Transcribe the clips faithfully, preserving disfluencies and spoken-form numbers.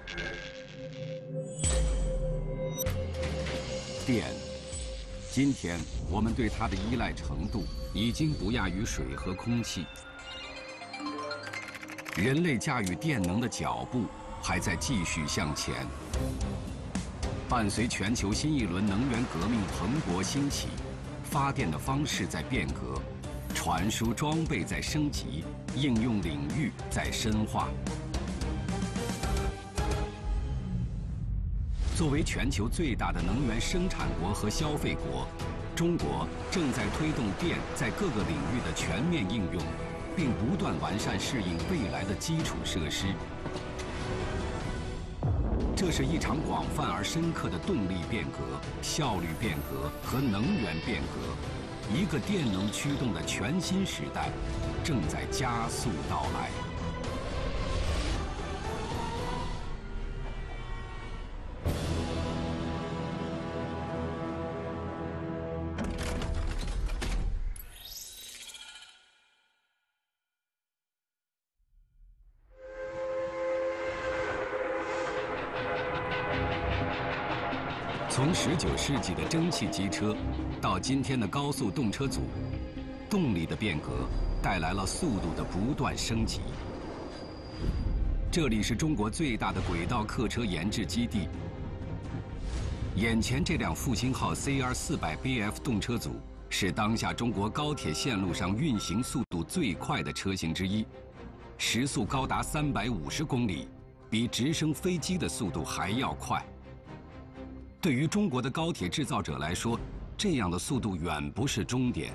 电，今天我们对它的依赖程度已经不亚于水和空气。人类驾驭电能的脚步还在继续向前。伴随全球新一轮能源革命蓬勃兴起，发电的方式在变革，传输装备在升级，应用领域在深化。作为全球最大的能源生产国和消费国，中国正在推动电在各个领域的全面应用，并不断完善适应未来的基础设施。这是一场广泛而深刻的动力变革、效率变革和能源变革。一个电能驱动的全新时代正在加速到来。从十九世纪的蒸汽机车到今天的高速动车组，动力的变革带来了速度的不断升级。这里是中国最大的轨道客车研制基地。眼前这辆复兴号 C R 四百 B F 动车组是当下中国高铁线路上运行速度最快的车型之一，时速高达三百五十公里，比直升飞机的速度还要快。对于中国的高铁制造者来说，这样的速度远不是终点。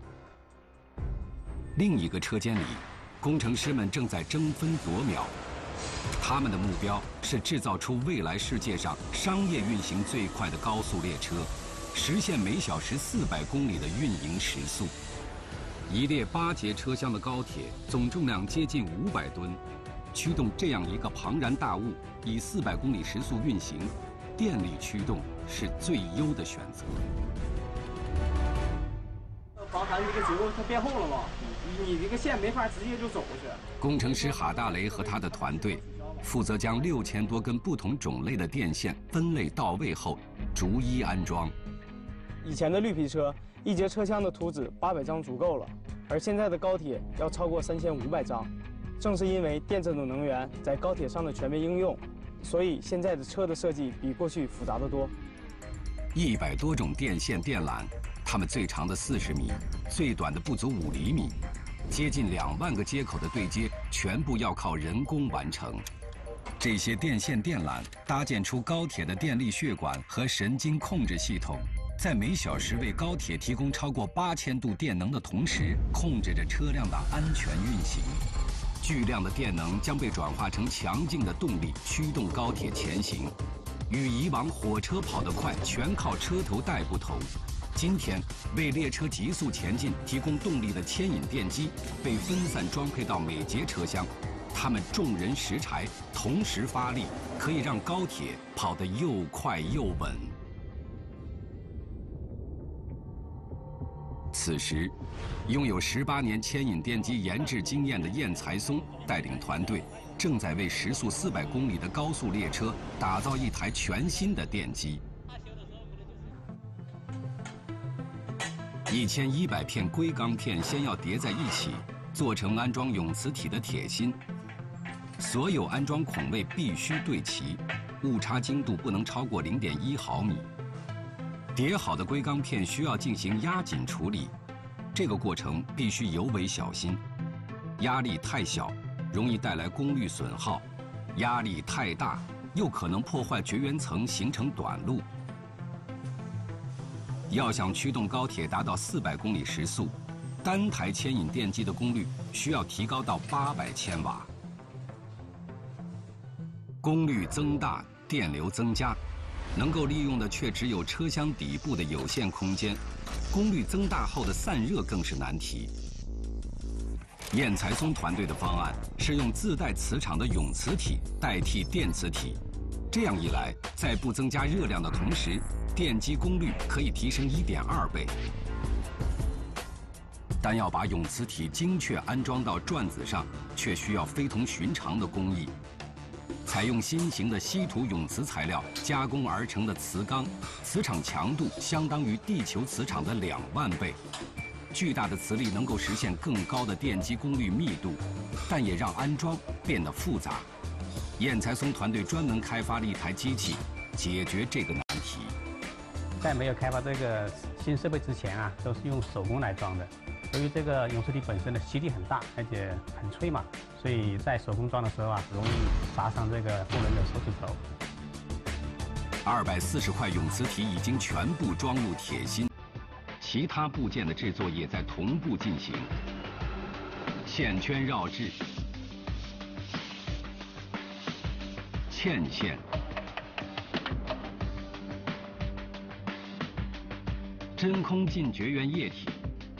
另一个车间里，工程师们正在争分夺秒，他们的目标是制造出未来世界上商业运行最快的高速列车，实现每小时四百公里的运营时速。一列八节车厢的高铁，总重量接近五百吨，驱动这样一个庞然大物，以四百公里时速运行。电力驱动是最优的选择。 防寒这个结构它变厚了嘛，你你这个线没法直接就走过去。 工程师哈大雷和他的团队负责将六千多根不同种类的电线分类到位后，逐一安装。 以前的绿皮车一节车厢的图纸八百张足够了，而现在的高铁要超过三千五百张。正是因为电这种能源在高铁上的全面应用，所以现在的车的设计比过去复杂得多。 一百多种电线电缆，它们最长的四十米，最短的不足五厘米，接近两万个接口的对接，全部要靠人工完成。这些电线电缆搭建出高铁的电力血管和神经控制系统，在每小时为高铁提供超过八千度电能的同时，控制着车辆的安全运行。巨量的电能将被转化成强劲的动力，驱动高铁前行。与以往火车跑得快全靠车头带不同，今天为列车急速前进提供动力的牵引电机被分散装配到每节车厢，它们众人拾柴，同时发力，可以让高铁跑得又快又稳。此时，拥有十八年牵引电机研制经验的晏才松带领团队，正在为时速四百公里的高速列车打造一台全新的电机。一千一百片硅钢片先要叠在一起，做成安装永磁体的铁芯。所有安装孔位必须对齐，误差精度不能超过零点一毫米。叠好的硅钢片需要进行压紧处理，这个过程必须尤为小心。压力太小，容易带来功率损耗；压力太大，又可能破坏绝缘层，形成短路。要想驱动高铁达到四百公里时速，单台牵引电机的功率需要提高到八百千瓦。功率增大，电流增加。能够利用的却只有车厢底部的有限空间，功率增大后的散热更是难题。晏才松团队的方案是用自带磁场的永磁体代替电磁体，这样一来，在不增加热量的同时，电机功率可以提升一点二倍。但要把永磁体精确安装到转子上，却需要非同寻常的工艺。 采用新型的稀土永磁材料加工而成的磁钢，磁场强度相当于地球磁场的两万倍。巨大的磁力能够实现更高的电机功率密度，但也让安装变得复杂。燕才松团队专门开发了一台机器，解决这个难题。 在没有开发这个新设备之前啊，都是用手工来装的。由于这个永磁体本身的吸力很大，而且很脆嘛，所以在手工装的时候啊，容易砸伤这个工人的手指头。 二百四十块永磁体已经全部装入铁芯，其他部件的制作也在同步进行。线圈绕制、嵌线、真空进绝缘液体、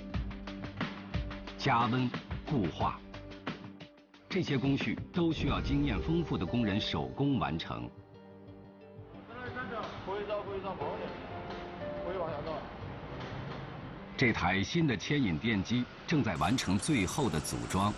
加温、固化，这些工序都需要经验丰富的工人手工完成。这台新的牵引电机正在完成最后的组装。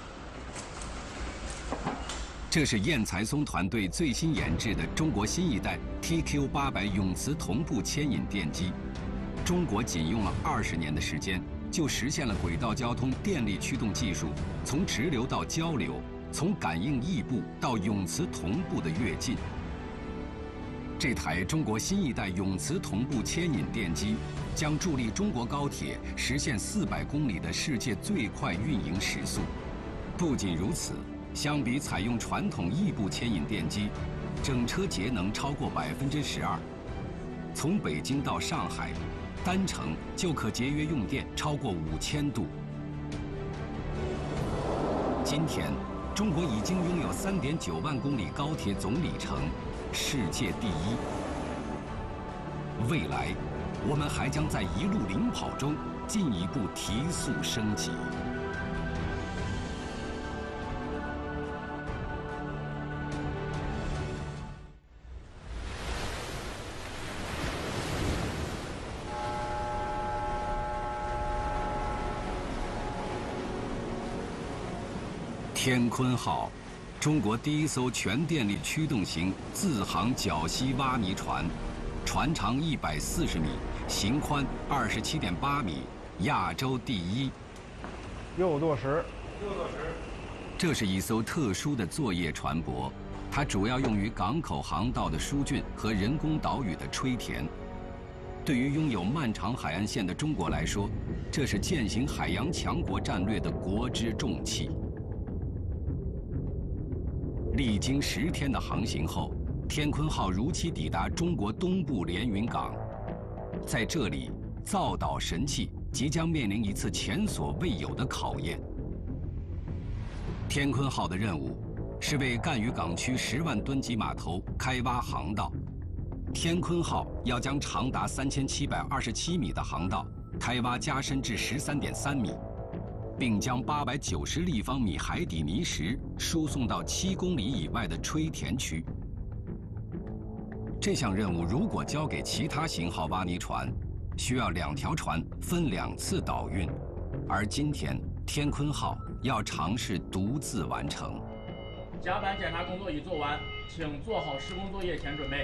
这是燕才松团队最新研制的中国新一代 T Q 八百永磁同步牵引电机。中国仅用了二十年的时间，就实现了轨道交通电力驱动技术从直流到交流，从感应异步到永磁同步的跃进。这台中国新一代永磁同步牵引电机将助力中国高铁实现四百公里的世界最快运营时速。不仅如此，相比采用传统异步牵引电机，整车节能超过百分之十二。从北京到上海，单程就可节约用电超过五千度。今天，中国已经拥有三点九万公里高铁总里程，世界第一。未来，我们还将在一路领跑中进一步提速升级。天鲲号，中国第一艘全电力驱动型自航绞吸挖泥船，船长一百四十米，行宽二十七点八米，亚洲第一。 右舵时， 右舵时。 这是一艘特殊的作业船舶，它主要用于港口航道的疏浚和人工岛屿的吹填。对于拥有漫长海岸线的中国来说，这是践行海洋强国战略的国之重器。历经十天的航行后，天鲲号如期抵达中国东部连云港。在这里，造岛神器即将面临一次前所未有的考验。天鲲号的任务是为赣榆港区十万吨级码头开挖航道。天鲲号要将长达三千七百二十七米的航道开挖加深至十三点三米。并将八百九十立方米海底泥石输送到七公里以外的吹填区。这项任务如果交给其他型号挖泥船，需要两条船分两次岛运，而今天天鲲号要尝试独自完成。 甲板检查工作已做完，请做好施工作业前准备。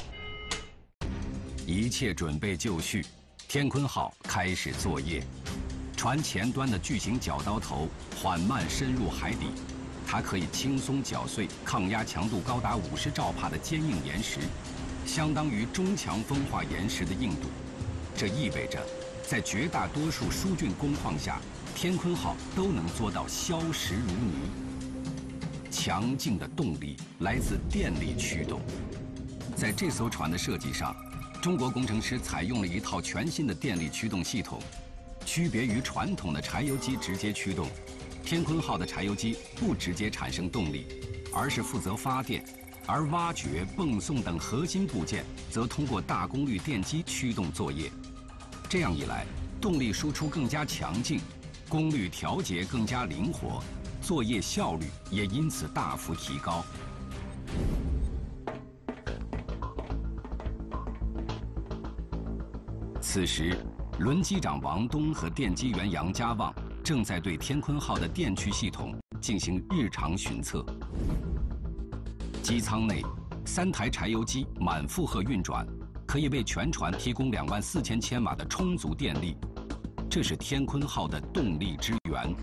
一切准备就绪，天鲲号开始作业。船前端的巨型绞刀头缓慢深入海底，它可以轻松绞碎抗压强度高达五十兆帕的坚硬岩石，相当于中强风化岩石的硬度。这意味着，在绝大多数疏浚工况下，天鲲号都能做到消石如泥。强劲的动力来自电力驱动。在这艘船的设计上，中国工程师采用了一套全新的电力驱动系统。区别于传统的柴油机直接驱动，天鲲号的柴油机不直接产生动力，而是负责发电，而挖掘、泵送等核心部件则通过大功率电机驱动作业。这样一来，动力输出更加强劲，功率调节更加灵活，作业效率也因此大幅提高。此时，轮机长王东和电机员杨家旺正在对天鲲号的电驱系统进行日常巡测。 机舱内，三台柴油机满负荷运转，可以为全船提供两万四千千瓦的充足电力，这是天鲲号的动力之源。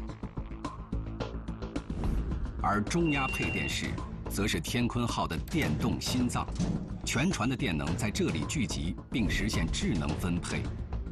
而中压配电室，则是天鲲号的电动心脏，全船的电能在这里聚集，并实现智能分配。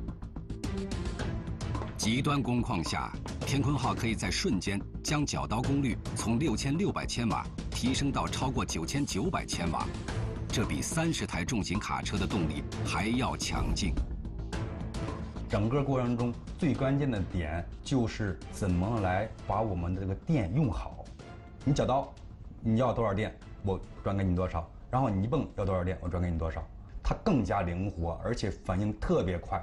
极端工况下，天鲲号可以在瞬间将绞刀功率从六千六百千瓦提升到超过九千九百千瓦，这比三十台重型卡车的动力还要强劲。 整个过程中最关键的点就是怎么来把我们的这个电用好。你绞刀，你要多少电，我转给你多少；然后你一泵要多少电，我转给你多少。它更加灵活，而且反应特别快。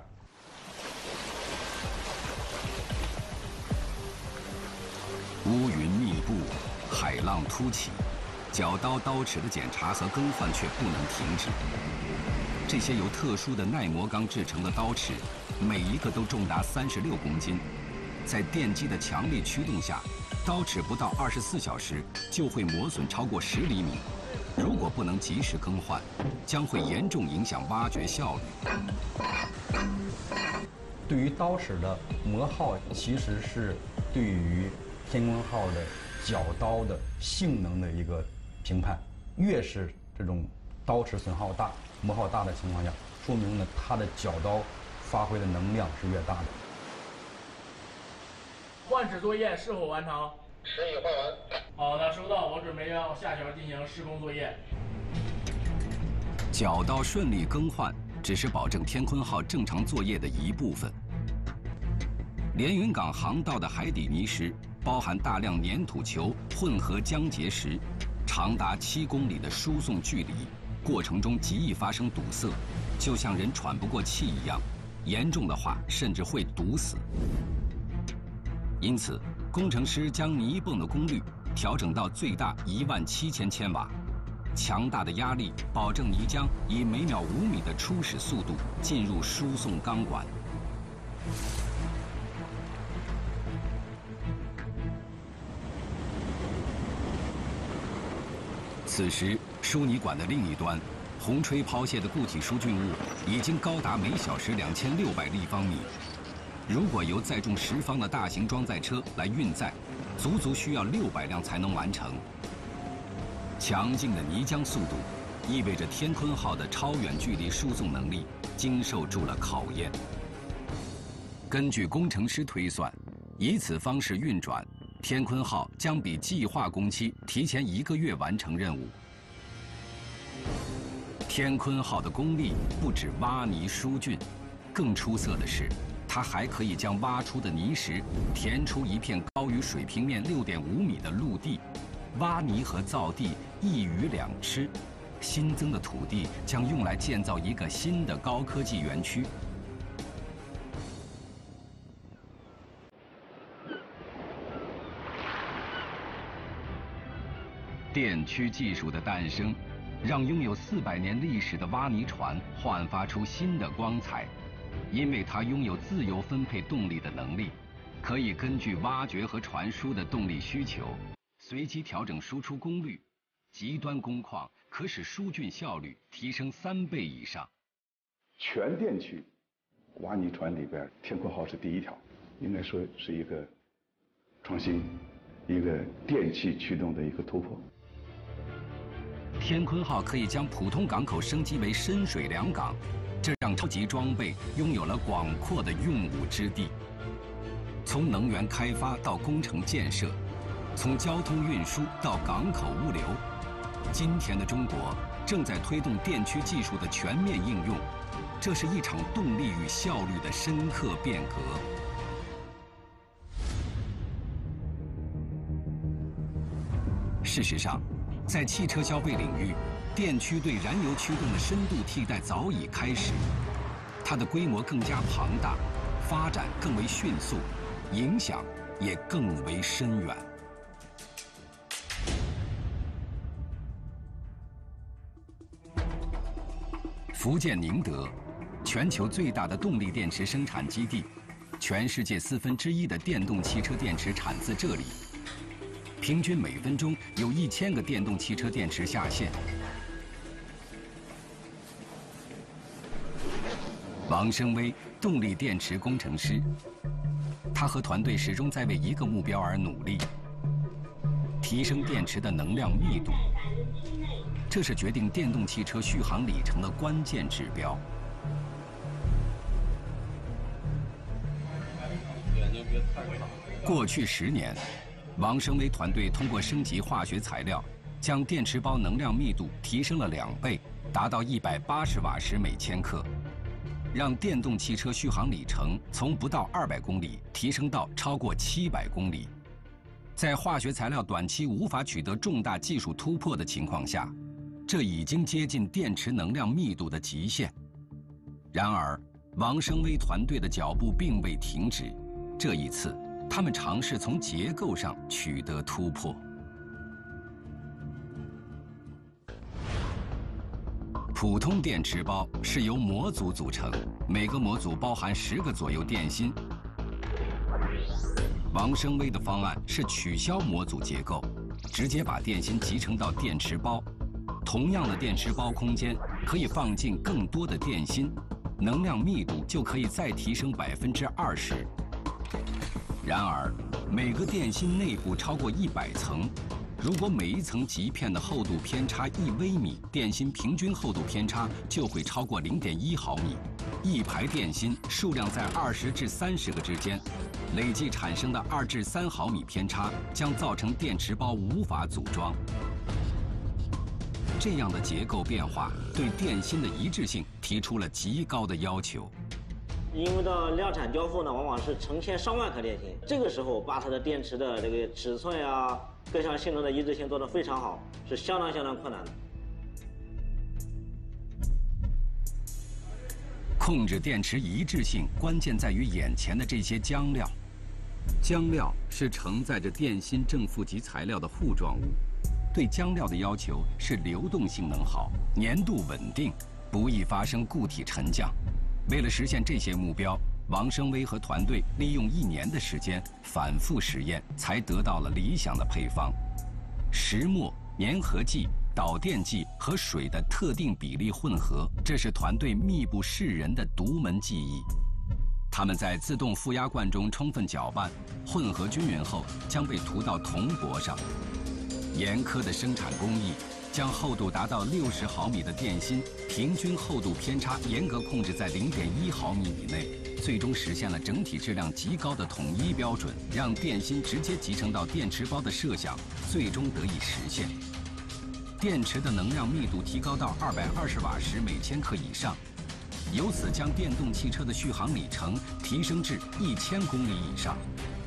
乌云密布，海浪突起，绞刀刀齿的检查和更换却不能停止。这些由特殊的耐磨钢制成的刀齿，每一个都重达三十六公斤，在电机的强力驱动下，刀齿不到二十四小时就会磨损超过十厘米。如果不能及时更换，将会严重影响挖掘效率。 对于刀齿的磨耗，其实是对于天鲲号的绞刀的性能的一个评判。越是这种刀齿损耗大、磨耗大的情况下，说明呢它的绞刀发挥的能量是越大的。 换齿作业是否完成？ 是已换完。 好的，收到，我准备要下舷进行施工作业。 绞刀顺利更换，只是保证天鲲号正常作业的一部分。连云港航道的海底泥石包含大量粘土球混合浆结石，长达七公里的输送距离，过程中极易发生堵塞，就像人喘不过气一样，严重的话甚至会堵死。因此，工程师将泥泵的功率调整到最大一万七千千瓦，强大的压力保证泥浆以每秒五米的初始速度进入输送钢管。此时，输泥管的另一端，红锤抛卸的固体疏浚物已经高达每小时两千六百立方米。如果由载重十方的大型装载车来运载，足足需要六百辆才能完成。强劲的泥浆速度，意味着天鲲号的超远距离输送能力经受住了考验。根据工程师推算，以此方式运转，天鲲号将比计划工期提前一个月完成任务。天鲲号的功力不止挖泥疏浚，更出色的是，它还可以将挖出的泥石填出一片高于水平面六点五米的陆地。挖泥和造地一鱼两吃，新增的土地将用来建造一个新的高科技园区。电驱技术的诞生，让拥有四百年历史的挖泥船焕发出新的光彩，因为它拥有自由分配动力的能力，可以根据挖掘和传输的动力需求，随机调整输出功率。极端工况可使疏浚效率提升三倍以上。 全电驱挖泥船里边，天鲲号是第一条，应该说是一个创新，一个电气驱动的一个突破。 天鲲号可以将普通港口升级为深水良港，这让超级装备拥有了广阔的用武之地。从能源开发到工程建设，从交通运输到港口物流，今天的中国正在推动电驱技术的全面应用，这是一场动力与效率的深刻变革。事实上，在汽车消费领域，电驱对燃油驱动的深度替代早已开始，它的规模更加庞大，发展更为迅速，影响也更为深远。福建宁德，全球最大的动力电池生产基地，全世界四分之一的电动汽车电池产自这里。 平均每分钟有一千个电动汽车电池下线。王生威，动力电池工程师，他和团队始终在为一个目标而努力：提升电池的能量密度。这是决定电动汽车续航里程的关键指标。过去十年，王生威团队通过升级化学材料，将电池包能量密度提升了两倍，达到一百八十瓦时每千克，让电动汽车续航里程从不到二百公里提升到超过七百公里。在化学材料短期无法取得重大技术突破的情况下，这已经接近电池能量密度的极限。然而，王生威团队的脚步并未停止，这一次，他们尝试从结构上取得突破。普通电池包是由模组组成，每个模组包含十个左右电芯。王生威的方案是取消模组结构，直接把电芯集成到电池包。同样的电池包空间可以放进更多的电芯，能量密度就可以再提升百分之二十。然而，每个电芯内部超过一百层，如果每一层极片的厚度偏差一微米，电芯平均厚度偏差就会超过零点一毫米。一排电芯数量在二十至三十个之间，累计产生的二至三毫米偏差将造成电池包无法组装。这样的结构变化对电芯的一致性提出了极高的要求。 因为到量产交付呢，往往是成千上万颗电芯，这个时候把它的电池的这个尺寸呀、各项性能的一致性做得非常好，是相当相当困难的。 控制电池一致性，关键在于眼前的这些浆料。浆料是承载着电芯正负极材料的糊状物。对浆料的要求是流动性能好、粘度稳定，不易发生固体沉降。为了实现这些目标，王生威和团队利用一年的时间反复实验，才得到了理想的配方。石墨、粘合剂、导电剂和水的特定比例混合，这是团队密不示人的独门技艺。他们在自动负压罐中充分搅拌，混合均匀后将被涂到铜箔上。严苛的生产工艺将厚度达到六十毫米的电芯平均厚度偏差严格控制在零点一毫米以内，最终实现了整体质量极高的统一标准，让电芯直接集成到电池包的设想最终得以实现。电池的能量密度提高到二百二十瓦时每千克以上，由此将电动汽车的续航里程提升至一千公里以上。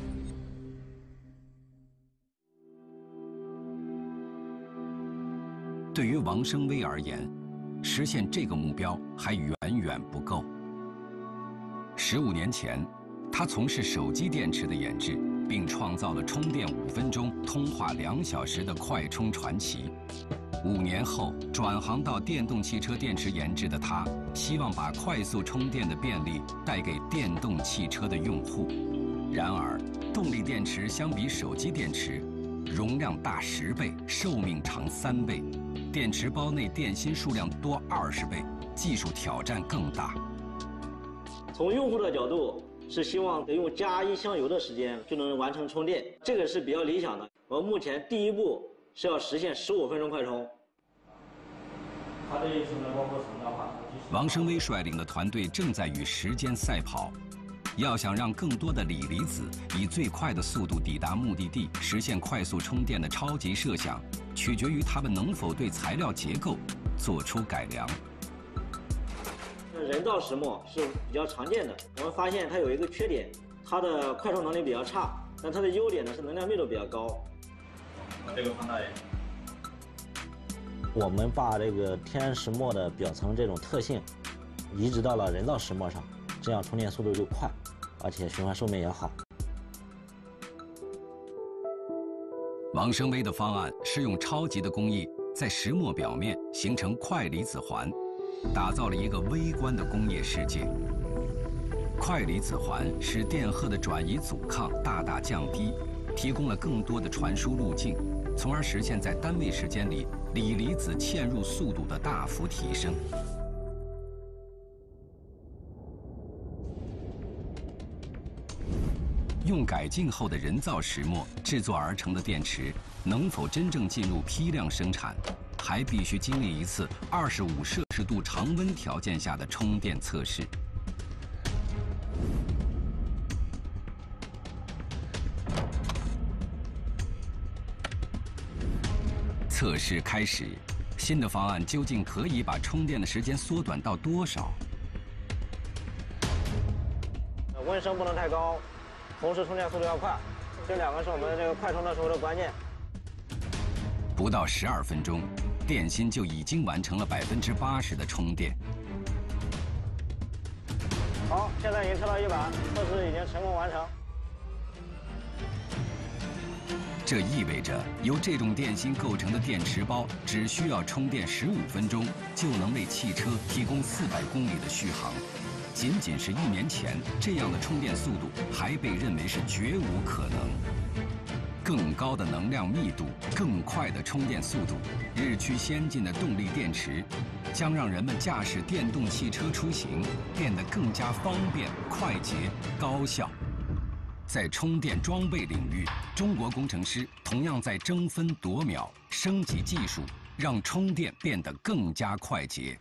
对于王生威而言，实现这个目标还远远不够。十五年前，他从事手机电池的研制，并创造了充电五分钟、通话两小时的快充传奇。五年后，转行到电动汽车电池研制的他，希望把快速充电的便利带给电动汽车的用户。然而，动力电池相比手机电池，容量大十倍，寿命长三倍，电池包内电芯数量多二十倍，技术挑战更大。 从用户的角度，是希望得用加一箱油的时间就能完成充电，这个是比较理想的。我们目前第一步是要实现十五分钟快充。它的意思呢，包括什么的话？ 王生威率领的团队正在与时间赛跑。要想让更多的锂离子以最快的速度抵达目的地，实现快速充电的超级设想，取决于他们能否对材料结构做出改良。 人造石墨是比较常见的，我们发现它有一个缺点，它的快充能力比较差，但它的优点呢是能量密度比较高。 这个放大一点。 我们把这个天然石墨的表层这种特性移植到了人造石墨上，这样充电速度就快，而且循环寿命也好。 王生威的方案是用超级的工艺在石墨表面形成快离子环，打造了一个微观的工业世界。快离子环使电荷的转移阻抗大大降低， 提供了更多的传输路径，从而实现在单位时间里锂离子嵌入速度的大幅提升。用改进后的人造石墨制作而成的电池，能否真正进入批量生产，还必须经历一次二十五摄氏度常温条件下的充电测试。测试开始，新的方案究竟可以把充电的时间缩短到多少？ 温升不能太高，同时充电速度要快，这两个是我们这个快充的时候的关键。 不到十二分钟，电芯就已经完成了百分之八十的充电。 好，现在已经测到一百，测试已经成功完成。 这意味着，由这种电芯构成的电池包只需要充电十五分钟，就能为汽车提供四百公里的续航。仅仅是一年前，这样的充电速度还被认为是绝无可能。更高的能量密度、更快的充电速度、日趋先进的动力电池，将让人们驾驶电动汽车出行变得更加方便、快捷、高效。在充电装备领域，中国工程师同样在争分夺秒升级技术，让充电变得更加快捷。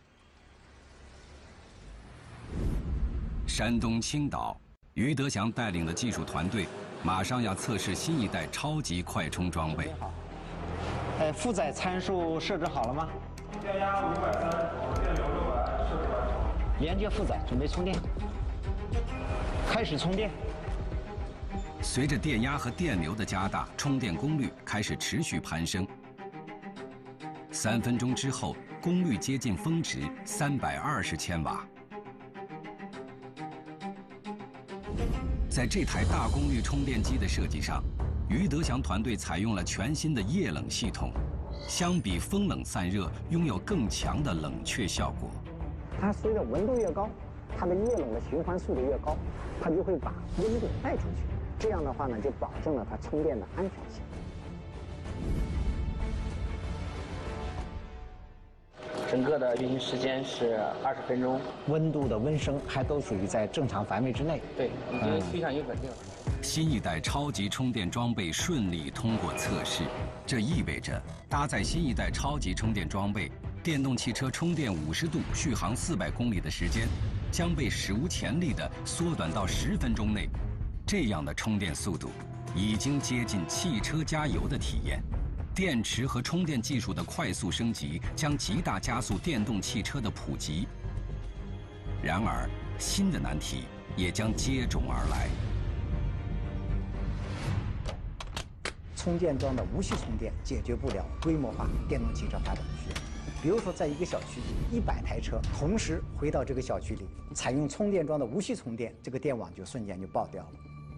山东青岛，于德祥带领的技术团队马上要测试新一代超级快充装备。 哎，负载参数设置好了吗？ 电压五百三，电流六百，设置完成。 连接负载，准备充电。开始充电。 随着电压和电流的加大，充电功率开始持续攀升。三分钟之后，功率接近峰值三百二十千瓦。在这台大功率充电机的设计上，于德祥团队采用了全新的液冷系统，相比风冷散热，拥有更强的冷却效果。 它随着温度越高，它的液冷的循环速度越高，它就会把温度带出去。这样的话呢，就保证了它充电的安全性。 整个的运行时间是二十分钟， 温度的温升还都属于在正常范围之内。 对，已经非常有稳定了。 新一代超级充电装备顺利通过测试，这意味着搭载新一代超级充电装备，电动汽车充电五十度、续航四百公里的时间将被史无前例地缩短到十分钟内。这样的充电速度已经接近汽车加油的体验。电池和充电技术的快速升级将极大加速电动汽车的普及。然而，新的难题也将接踵而来。 充电桩的无序充电解决不了规模化电动汽车发展的需要。比如说，在一个小区里，一百台车同时回到这个小区里，采用充电桩的无序充电，这个电网就瞬间就爆掉了。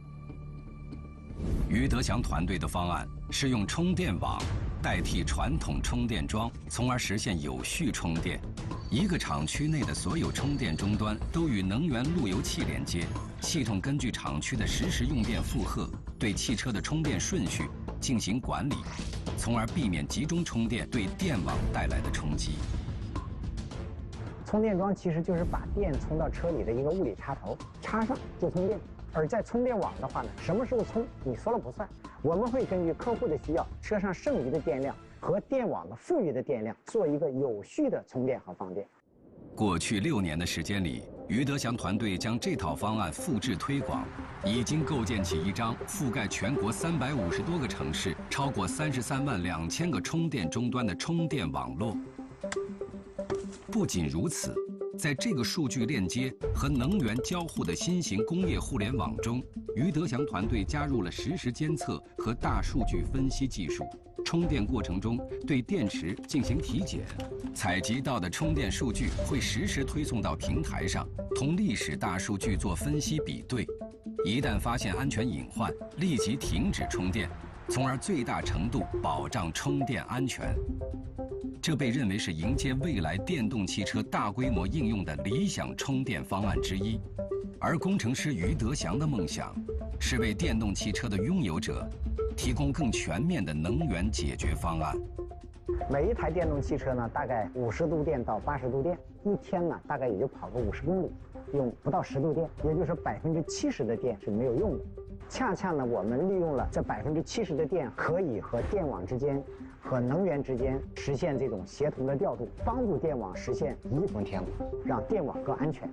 于德祥团队的方案是用充电网代替传统充电桩，从而实现有序充电。一个厂区内的所有充电终端都与能源路由器连接，系统根据厂区的实时用电负荷，对汽车的充电顺序进行管理，从而避免集中充电对电网带来的冲击。 充电桩其实就是把电充到车里的一个物理插头，插上就充电。而在充电网的话呢，什么时候充你说了不算，我们会根据客户的需要、车上剩余的电量和电网的富余的电量，做一个有序的充电和放电。 过去六年的时间里，于德祥团队将这套方案复制推广，已经构建起一张覆盖全国三百五十多个城市、超过三十三万两千个充电终端的充电网络。不仅如此，在这个数据链接和能源交互的新型工业互联网中，于德祥团队加入了实时监测和大数据分析技术。充电过程中对电池进行体检，采集到的充电数据会实时推送到平台上，同历史大数据做分析比对。一旦发现安全隐患，立即停止充电，从而最大程度保障充电安全。这被认为是迎接未来电动汽车大规模应用的理想充电方案之一。而工程师于德祥的梦想是为电动汽车的拥有者提供更全面的能源解决方案。 每一台电动汽车呢，大概五十度电到八十度电，一天呢大概也就跑个五十公里，用不到十度电，也就是百分之七十的电是没有用的。恰恰呢，我们利用了这百分之七十的电，可以和电网之间、和能源之间实现这种协同的调度，帮助电网实现一统天网，让电网更安全。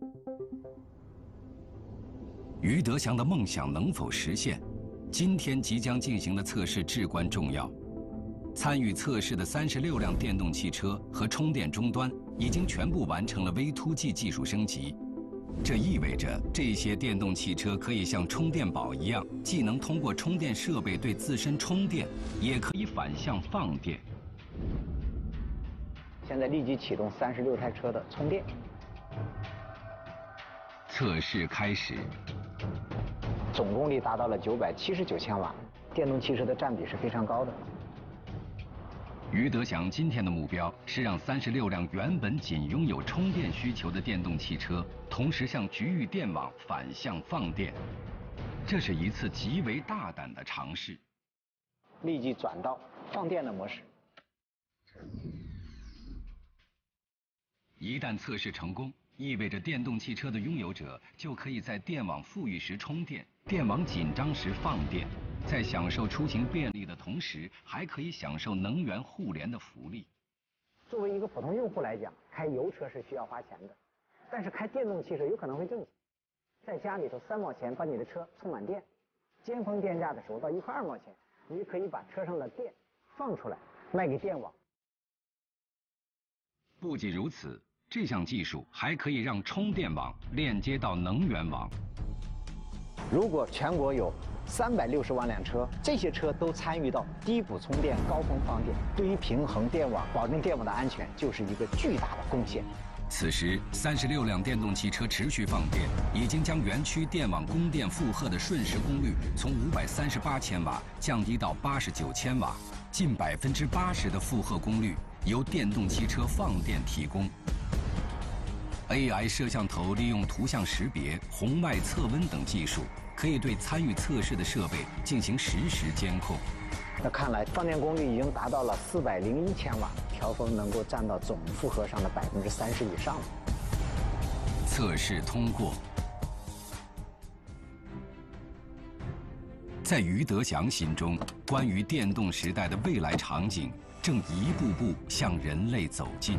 余德祥的梦想能否实现？今天即将进行的测试至关重要。参与测试的三十六辆电动汽车和充电终端已经全部完成了 V 二 G 技术升级，这意味着这些电动汽车可以像充电宝一样，既能通过充电设备对自身充电，也可以反向放电。 现在立即启动三十六台车的充电。 测试开始。 总功率达到了九百七十九千瓦，电动汽车的占比是非常高的。 余德祥今天的目标是让三十六辆原本仅拥有充电需求的电动汽车，同时向局域电网反向放电。这是一次极为大胆的尝试。 立即转到放电的模式。 一旦测试成功，意味着电动汽车的拥有者就可以在电网富裕时充电，电网紧张时放电，在享受出行便利的同时，还可以享受能源互联的福利。 作为一个普通用户来讲，开油车是需要花钱的，但是开电动汽车有可能会挣钱。在家里头三毛钱把你的车充满电，尖峰电价的时候到一块二毛钱，你可以把车上的电放出来卖给电网。 不仅如此，这项技术还可以让充电网链接到能源网。 如果全国有三百六十万辆车，这些车都参与到低谷充电、高峰放电，对于平衡电网、保证电网的安全，就是一个巨大的贡献。 此时，三十六辆电动汽车持续放电，已经将园区电网供电负荷的瞬时功率从五百三十八千瓦降低到八十九千瓦，近百分之八十的负荷功率由电动汽车放电提供。A I 摄像头利用图像识别、红外测温等技术，可以对参与测试的设备进行实时监控。 那看来放电功率已经达到了四百零一千瓦，调峰能够占到总负荷上的百分之三十以上。 测试通过。在余德祥心中，关于电动时代的未来场景正一步步向人类走近。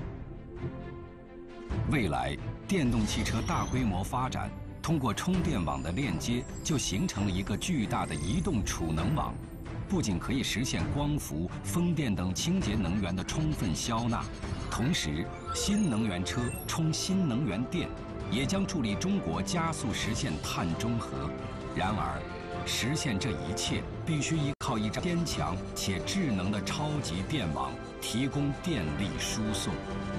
未来，电动汽车大规模发展，通过充电网的链接，就形成了一个巨大的移动储能网。不仅可以实现光伏、风电等清洁能源的充分消纳，同时，新能源车充新能源电，也将助力中国加速实现碳中和。然而，实现这一切必须依靠一张坚强且智能的超级电网，提供电力输送。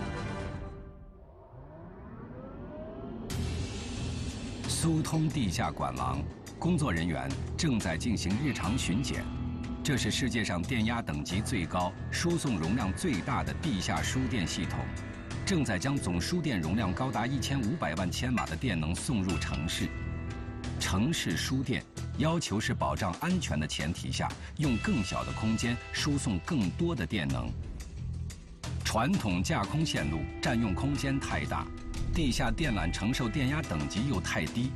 苏通地下管网工作人员正在进行日常巡检。这是世界上电压等级最高、输送容量最大的地下输电系统，正在将总输电容量高达一千五百万千瓦的电能送入城市。城市输电要求是保障安全的前提下，用更小的空间输送更多的电能。传统架空线路占用空间太大，地下电缆承受电压等级又太低。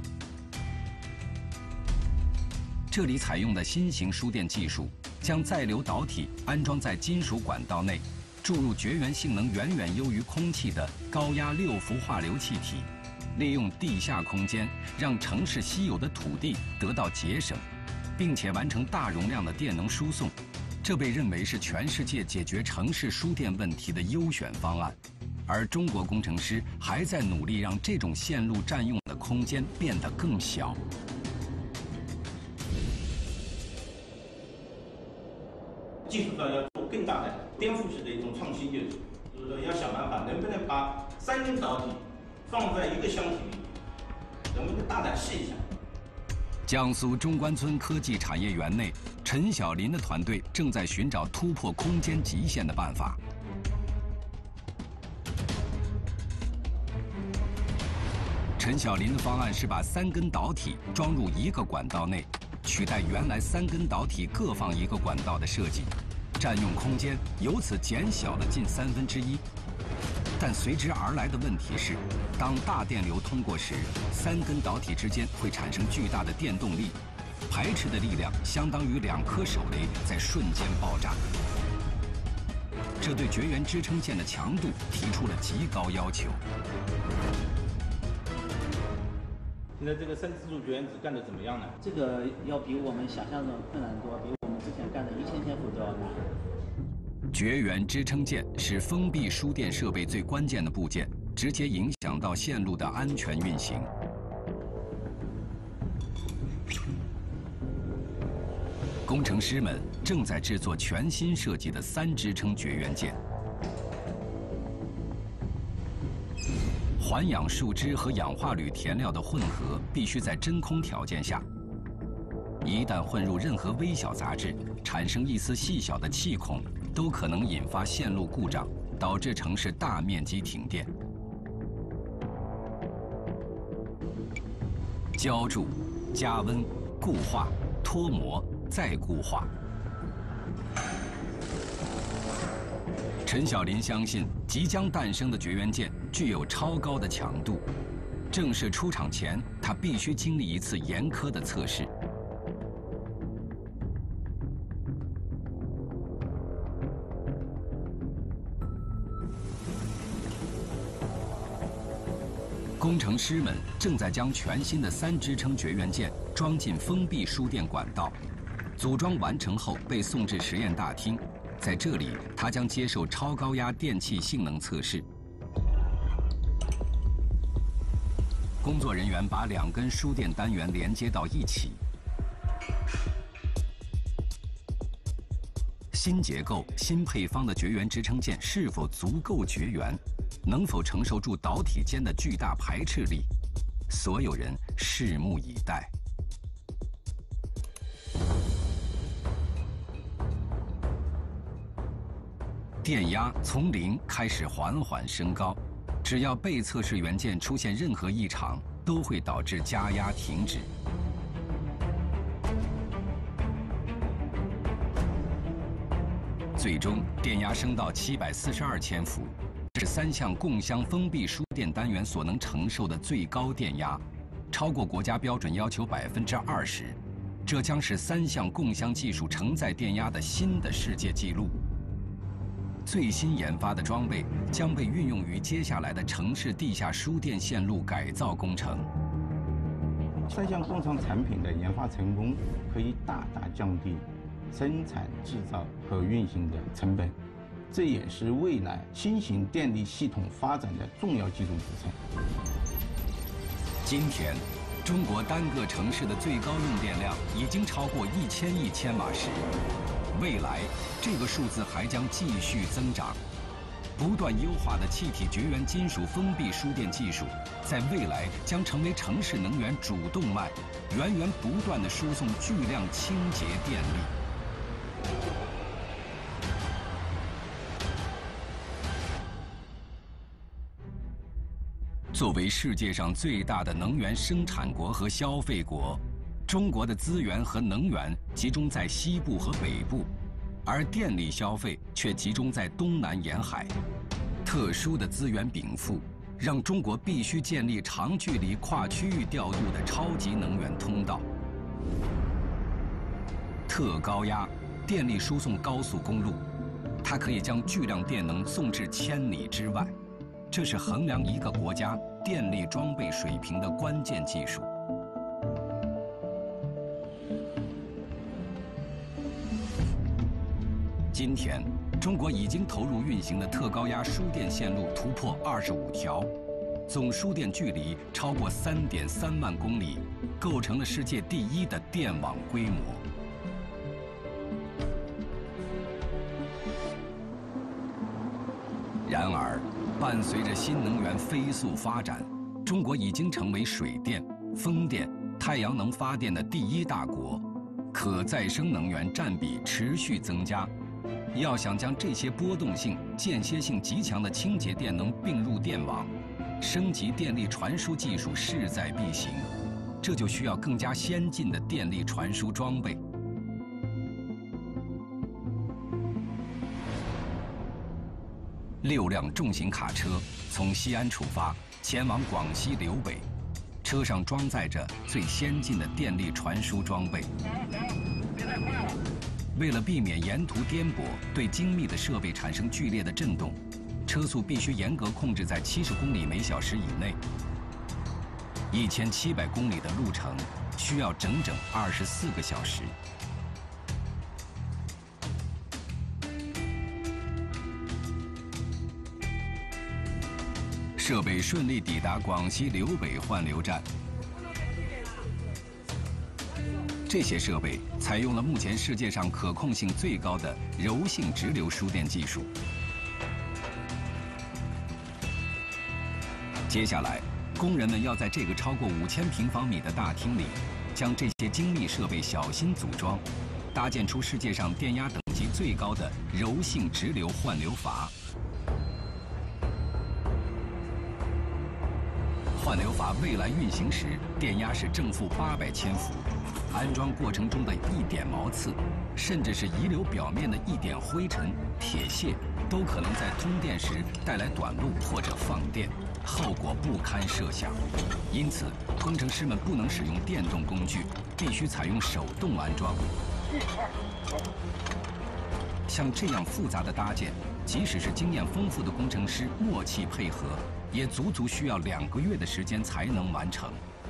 这里采用的新型输电技术，将载流导体安装在金属管道内，注入绝缘性能远远优于空气的高压六氟化硫气体，利用地下空间让城市稀有的土地得到节省，并且完成大容量的电能输送。这被认为是全世界解决城市输电问题的优选方案，而中国工程师还在努力让这种线路占用的空间变得更小。 技术上要做更大的颠覆式的一种创新，就是就是说要想办法能不能把三根导体放在一个箱体里，能不能大胆试一下？ 江苏中关村科技产业园内，陈晓林的团队正在寻找突破空间极限的办法。陈晓林的方案是把三根导体装入一个管道内， 取代原来三根导体各放一个管道的设计，占用空间由此减小了近三分之一。但随之而来的问题是，当大电流通过时，三根导体之间会产生巨大的电动力，排斥的力量相当于两颗手雷在瞬间爆炸。这对绝缘支撑线的强度提出了极高要求。 现在这个三支柱绝缘子干得怎么样呢？ 这个要比我们想象中困难多，比我们之前干的一千千伏都要难。 绝缘支撑件是封闭输电设备最关键的部件，直接影响到线路的安全运行。工程师们正在制作全新设计的三支撑绝缘件。环氧树脂和氧化铝填料的混合必须在真空条件下，一旦混入任何微小杂质，产生一丝细小的气孔，都可能引发线路故障，导致城市大面积停电。浇筑、加温、固化、脱模、再固化。陈晓林相信，即将诞生的绝缘件具有超高的强度。正式出厂前，他必须经历一次严苛的测试。工程师们正在将全新的三支撑绝缘件装进封闭输电管道，组装完成后被送至实验大厅。在这里，它将接受超高压电气性能测试。工作人员把两根输电单元连接到一起。新结构、新配方的绝缘支撑件是否足够绝缘？能否承受住导体间的巨大排斥力？所有人拭目以待。电压从零开始缓缓升高，只要被测试元件出现任何异常，都会导致加压停止。最终，电压升到七百四十二千伏。是三项共襄封闭输电单元所能承受的最高电压，超过国家标准要求百分之二十，这将是三项共襄技术承载电压的新的世界纪录。最新研发的装备将被运用于接下来的城市地下输电线路改造工程。 三项工厂产品的研发成功，可以大大降低生产、制造和运行的成本。这也是未来新型电力系统发展的重要技术支撑。 今天，中国单个城市的最高用电量已经超过一千亿千瓦时，未来这个数字还将继续增长。不断优化的气体绝缘金属封闭输电技术，在未来将成为城市能源主动脉，源源不断地输送巨量清洁电力。作为世界上最大的能源生产国和消费国，中国的资源和能源集中在西部和北部，而电力消费却集中在东南沿海。特殊的资源禀赋，让中国必须建立长距离跨区域调度的超级能源通道。特高压电力输送高速公路，它可以将巨量电能送至千里之外。这是衡量一个国家电力装备水平的关键技术。今天，中国已经投入运行的特高压输电线路突破二十五条，总输电距离超过三点三万公里，构成了世界第一的电网规模。然而，伴随着新能源飞速发展，中国已经成为水电、风电、太阳能发电的第一大国，可再生能源占比持续增加。要想将这些波动性、间歇性极强的清洁电能并入电网，升级电力传输技术势在必行。 这就需要更加先进的电力传输装备。六辆重型卡车从西安出发，前往广西柳北，车上装载着最先进的电力传输装备。为了避免沿途颠簸，对精密的设备产生剧烈的震动，车速必须严格控制在七十公里每小时以内。一千七百公里的路程需要整整二十四个小时。设备顺利抵达广西柳北换流站。这些设备采用了目前世界上可控性最高的柔性直流输电技术。接下来，工人们要在这个超过五千平方米的大厅里，将这些精密设备小心组装，搭建出世界上电压等级最高的柔性直流换流阀。换流阀未来运行时，电压是正负八百千伏。安装过程中的一点毛刺，甚至是遗留表面的一点灰尘、铁屑，都可能在通电时带来短路或者放电，后果不堪设想。因此，工程师们不能使用电动工具，必须采用手动安装。像这样复杂的搭建，即使是经验丰富的工程师默契配合，也足足需要两个月的时间才能完成。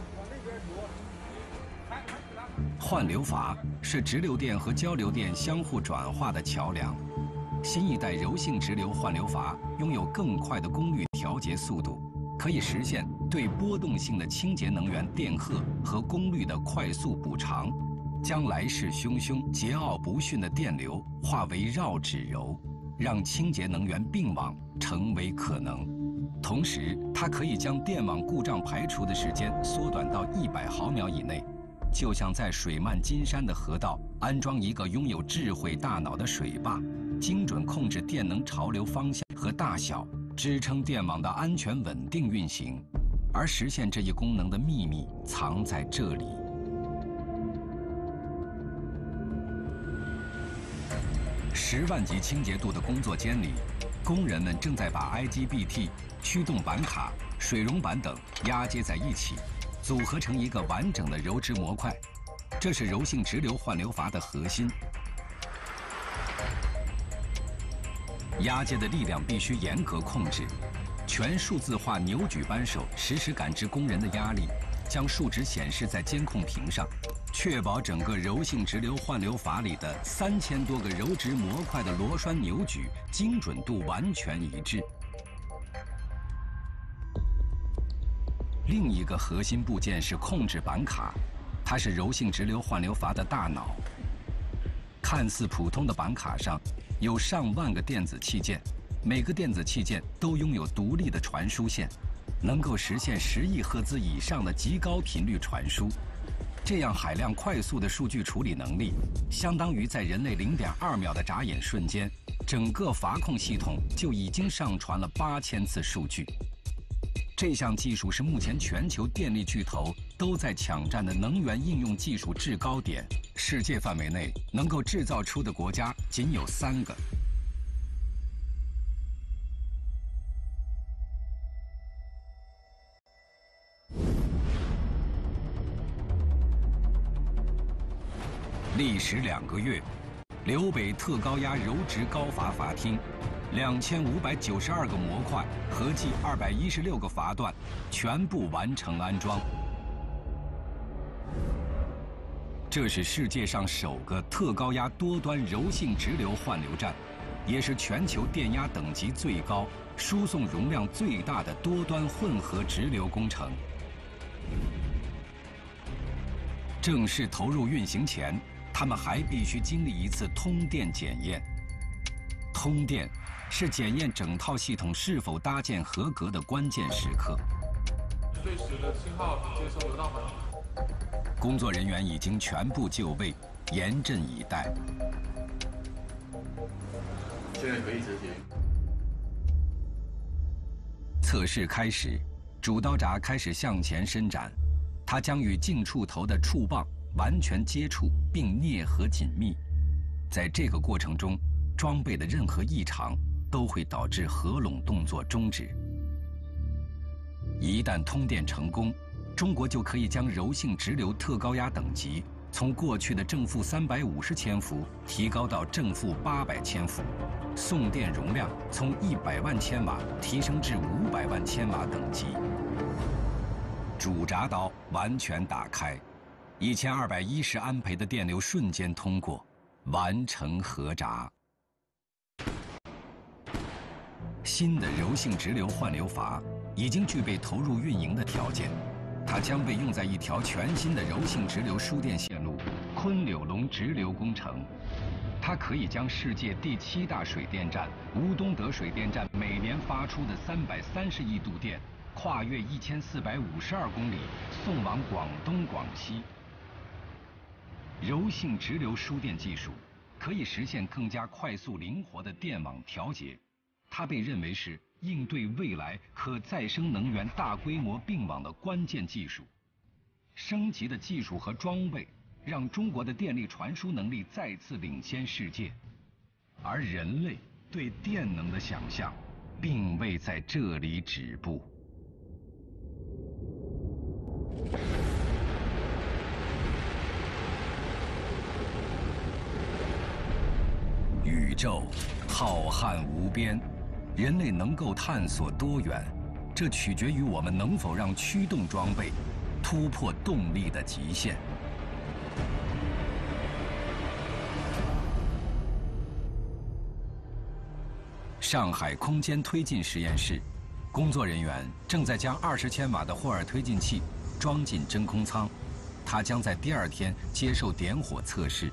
换流阀是直流电和交流电相互转化的桥梁。新一代柔性直流换流阀拥有更快的功率调节速度，可以实现对波动性的清洁能源电荷和功率的快速补偿，将来势汹汹、桀骜不驯的电流化为绕指柔，让清洁能源并网成为可能。同时，它可以将电网故障排除的时间缩短到一百毫秒以内。就像在水漫金山的河道安装一个拥有智慧大脑的水坝，精准控制电能潮流方向和大小，支撑电网的安全稳定运行。而实现这一功能的秘密藏在这里。十万级清洁度的工作间里，工人们正在把 I G B T、驱动板卡、水溶板等压接在一起，组合成一个完整的柔直模块，这是柔性直流换流阀的核心。压接的力量必须严格控制，全数字化扭矩扳手实时感知工人的压力，将数值显示在监控屏上，确保整个柔性直流换流阀里的三千多个柔直模块的螺栓扭矩精准度完全一致。另一个核心部件是控制板卡，它是柔性直流换流阀的大脑。看似普通的板卡上有上万个电子器件，每个电子器件都拥有独立的传输线，能够实现十亿赫兹以上的极高频率传输。这样海量快速的数据处理能力，相当于在人类零点二秒的眨眼瞬间，整个阀控系统就已经上传了八千次数据。这项技术是目前全球电力巨头都在抢占的能源应用技术制高点，世界范围内能够制造出的国家仅有三个。历时两个月，柳北特高压柔直高阀阀厅。两千五百九十二个模块，合计二百一十六个阀段，全部完成安装。这是世界上首个特高压多端柔性直流换流站，也是全球电压等级最高、输送容量最大的多端混合直流工程。正式投入运行前，他们还必须经历一次通电检验。通电是检验整套系统是否搭建合格的关键时刻。 最迟的信号接收流到本。 工作人员已经全部就位，严阵以待。 现在可以执行。 测试开始，主刀闸开始向前伸展， 它将与近触头的触棒完全接触并啮合紧密。在这个过程中，装备的任何异常都会导致合拢动作终止。一旦通电成功，中国就可以将柔性直流特高压等级从过去的正负三百五十千伏提高到正负八百千伏，送电容量从一百万千瓦提升至五百万千瓦等级。主闸刀完全打开，一千二百一十安培的电流瞬间通过，完成合闸。新的柔性直流换流阀已经具备投入运营的条件。它将被用在一条全新的柔性直流输电线路——昆柳龙直流工程。它可以将世界第七大水电站吴东德水电站每年发出的三百三十亿度电，跨越一千四百五十二公里，送往广东、广西。柔性直流输电技术可以实现更加快速、灵活的电网调节。它被认为是应对未来可再生能源大规模并网的关键技术。升级的技术和装备让中国的电力传输能力再次领先世界，而人类对电能的想象并未在这里止步。宇宙浩瀚无边，人类能够探索多远，这取决于我们能否让驱动装备突破动力的极限。上海空间推进实验室，工作人员正在将二十千瓦的霍尔推进器装进真空舱，它将在第二天接受点火测试。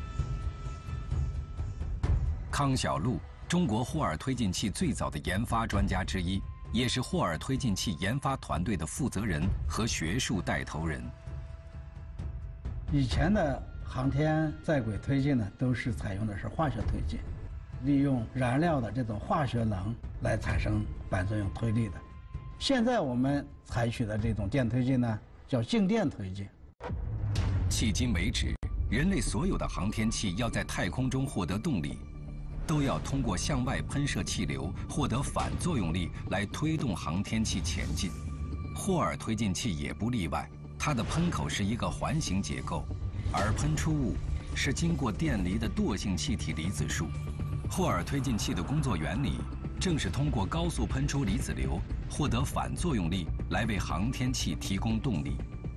康小璐，中国霍尔推进器最早的研发专家之一，也是霍尔推进器研发团队的负责人和学术带头人。 以前的航天在轨推进呢，都是采用的是化学推进，利用燃料的这种化学能来产生反作用推力的。现在我们采取的这种电推进呢，叫静电推进。 迄今为止，人类所有的航天器要在太空中获得动力，都要通过向外喷射气流获得反作用力来推动航天器前进。霍尔推进器也不例外，它的喷口是一个环形结构，而喷出物是经过电离的惰性气体离子束。霍尔推进器的工作原理正是通过高速喷出离子流，获得反作用力来为航天器提供动力。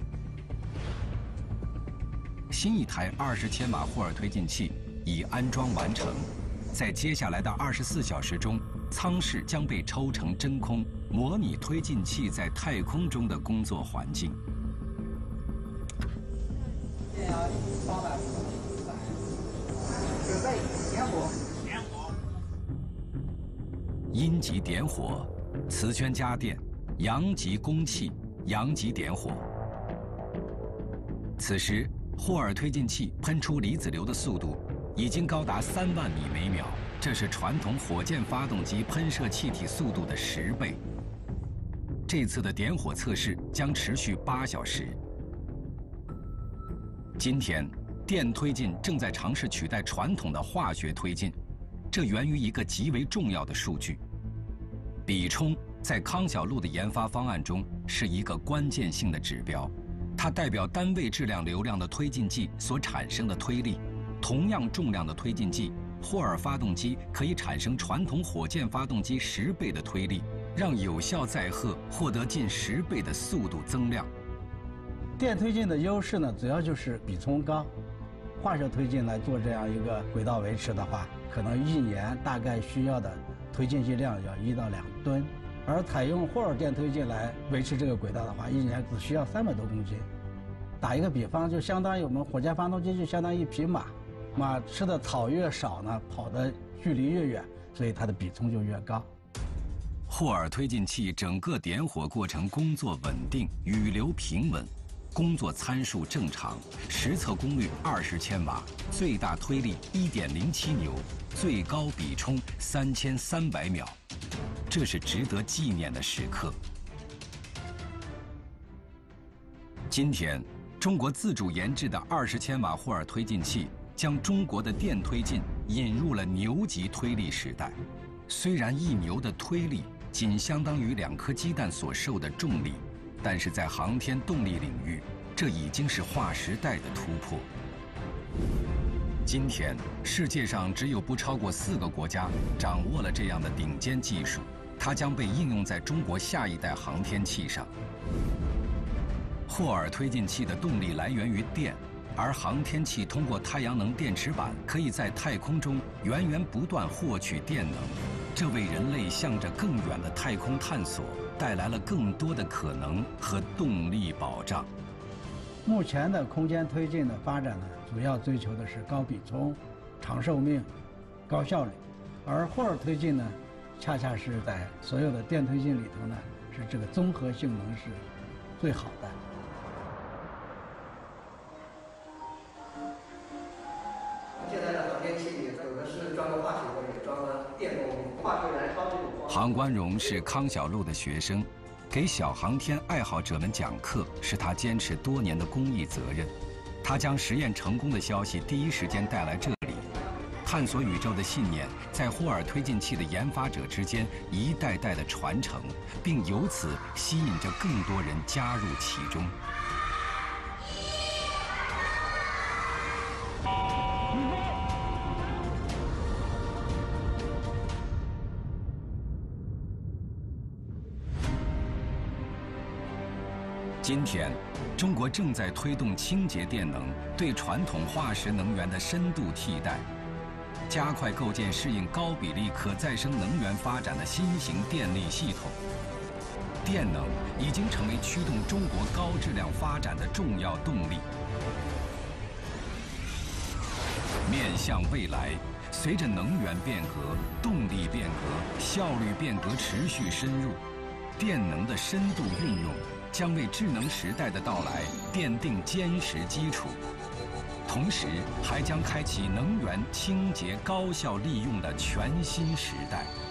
新一台二十千瓦霍尔推进器已安装完成。在接下来的二十四小时中，舱室将被抽成真空，模拟推进器在太空中的工作环境。 电压八百，准备点火。 点火。 阴极点火，磁圈加电，阳极供气，阳极点火。此时，霍尔推进器喷出离子流的速度已经高达三万米每秒，这是传统火箭发动机喷射气体速度的十倍。这次的点火测试将持续八小时。今天，电推进正在尝试取代传统的化学推进，这源于一个极为重要的数据。比冲在康小璐的研发方案中是一个关键性的指标，它代表单位质量流量的推进剂所产生的推力。同样重量的推进剂，霍尔发动机可以产生传统火箭发动机十倍的推力，让有效载荷获得近十倍的速度增量。 电推进的优势呢，主要就是比冲高。化学推进来做这样一个轨道维持的话，可能一年大概需要的推进剂量要一到两吨，而采用霍尔电推进来维持这个轨道的话，一年只需要三百多公斤。打一个比方，就相当于我们火箭发动机就相当于一匹马。马吃的草越少呢，跑的距离越远，所以它的比冲就越高。 霍尔推进器整个点火过程工作稳定，雨流平稳，工作参数正常，实测功率二十千瓦，最大推力一点零七牛，最高比冲三千三百秒，这是值得纪念的时刻。 今天，中国自主研制的二十千瓦霍尔推进器将中国的电推进引入了牛级推力时代。虽然一牛的推力仅相当于两颗鸡蛋所受的重力，但是在航天动力领域，这已经是划时代的突破。今天，世界上只有不超过四个国家掌握了这样的顶尖技术，它将被应用在中国下一代航天器上。霍尔推进器的动力来源于电，而航天器通过太阳能电池板，可以在太空中源源不断获取电能，这为人类向着更远的太空探索带来了更多的可能和动力保障。 目前的空间推进的发展呢，主要追求的是高比冲、长寿命、高效率，而霍尔推进呢，恰恰是在所有的电推进里头呢，是这个综合性能是最好的。 现在的航天器有的是装的化学的，也装了电工，化学燃烧这种。 杭关荣是康小璐的学生，给小航天爱好者们讲课是他坚持多年的公益责任。他将实验成功的消息第一时间带来这里，探索宇宙的信念在霍尔推进器的研发者之间一代代的传承，并由此吸引着更多人加入其中。今天，中国正在推动清洁电能对传统化石能源的深度替代，加快构建适应高比例可再生能源发展的新型电力系统。电能已经成为驱动中国高质量发展的重要动力。面向未来，随着能源变革、动力变革、效率变革持续深入，电能的深度运用将为智能时代的到来奠定坚实基础，同时还将开启能源清洁高效利用的全新时代。